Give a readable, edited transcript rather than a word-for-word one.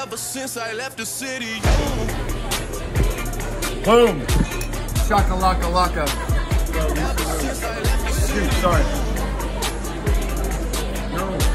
ever since I left the city. Boom. Shakalaka laka. Sorry. No.